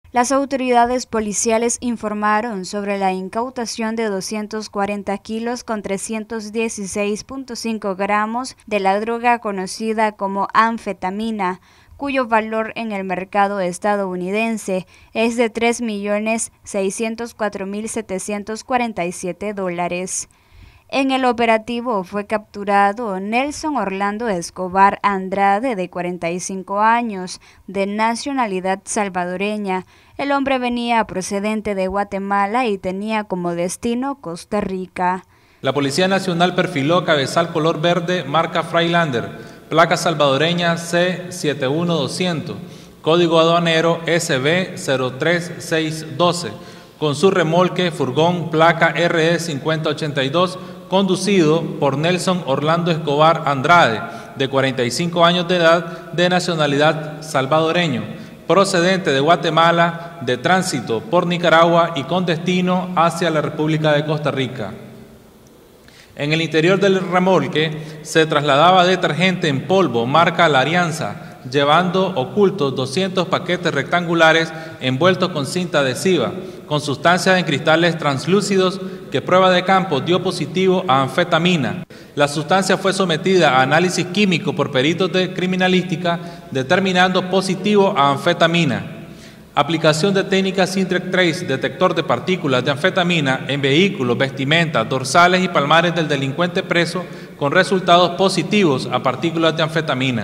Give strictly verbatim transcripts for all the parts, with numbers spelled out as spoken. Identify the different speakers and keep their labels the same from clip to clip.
Speaker 1: Las autoridades policiales informaron sobre la incautación de doscientos cuarenta kilos con trescientos dieciséis punto cinco gramos de la droga conocida como anfetamina, cuyo valor en el mercado estadounidense es de tres millones seiscientos cuatro mil setecientos cuarenta y siete dólares. En el operativo fue capturado Nelson Orlando Escobar Andrade, de cuarenta y cinco años, de nacionalidad salvadoreña. El hombre venía procedente de Guatemala y tenía como destino Costa Rica.
Speaker 2: La Policía Nacional perfiló cabezal color verde marca Freilander, placa salvadoreña C siete uno doscientos, código aduanero S B cero tres seis uno dos, con su remolque furgón placa R E cincuenta ochenta y dos, conducido por Nelson Orlando Escobar Andrade, de cuarenta y cinco años de edad, de nacionalidad salvadoreño, procedente de Guatemala, de tránsito por Nicaragua y con destino hacia la República de Costa Rica. En el interior del remolque se trasladaba detergente en polvo marca La Alianza, llevando ocultos doscientos paquetes rectangulares envueltos con cinta adhesiva, con sustancias en cristales translúcidos que prueba de campo dio positivo a anfetamina. La sustancia fue sometida a análisis químico por peritos de criminalística, determinando positivo a anfetamina. Aplicación de técnicas Sintrec Trace, detector de partículas de anfetamina en vehículos, vestimentas, dorsales y palmares del delincuente preso, con resultados positivos a partículas de anfetamina.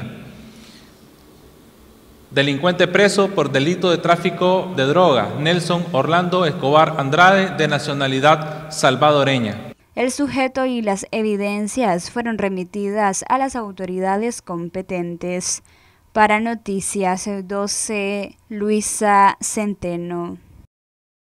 Speaker 2: Delincuente preso por delito de tráfico de droga, Nelson Orlando Escobar Andrade, de nacionalidad salvadoreña.
Speaker 1: El sujeto y las evidencias fueron remitidas a las autoridades competentes. Para Noticias doce, Luisa Centeno.